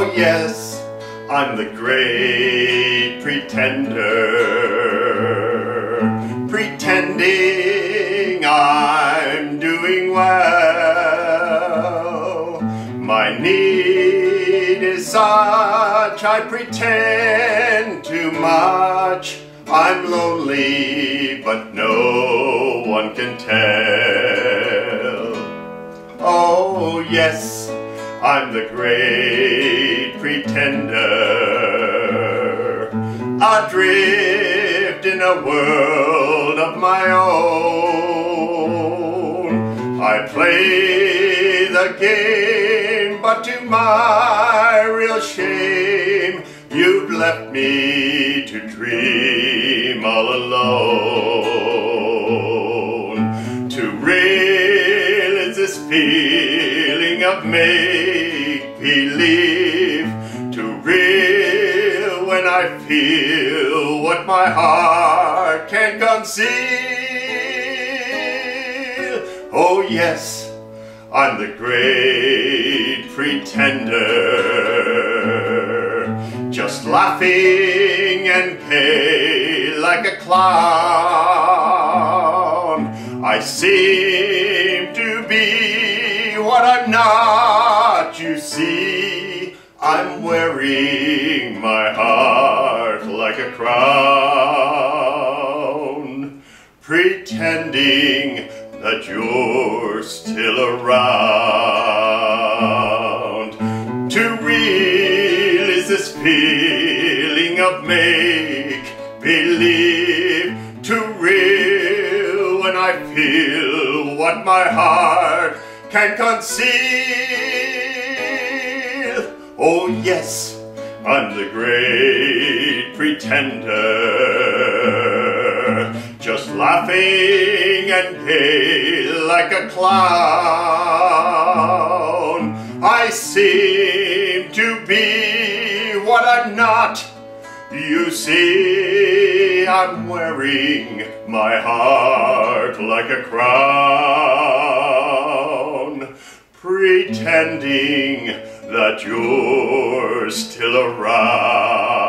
Oh yes, I'm the great pretender, pretending I'm doing well. My need is such, I pretend too much. I'm lonely, but no one can tell. Oh yes, I'm the great pretender, adrift in a world of my own. I play the game, but to my real shame, you've left me to dream all alone. Too real is this feeling of make-believe, too real when I feel what my heart can conceal. Oh yes, I'm the great pretender, just laughing and gay like a clown. I seem to be what I'm not, you see. I'm wearing my heart like a crown, pretending that you're still around. Too real is this feeling of make-believe, too real when I feel what my heart can conceal. Oh yes, I'm the great pretender, just laughing and gay like a clown. I seem to be what I'm not, you see. I'm wearing my heart like a crown, pretending that you're still around.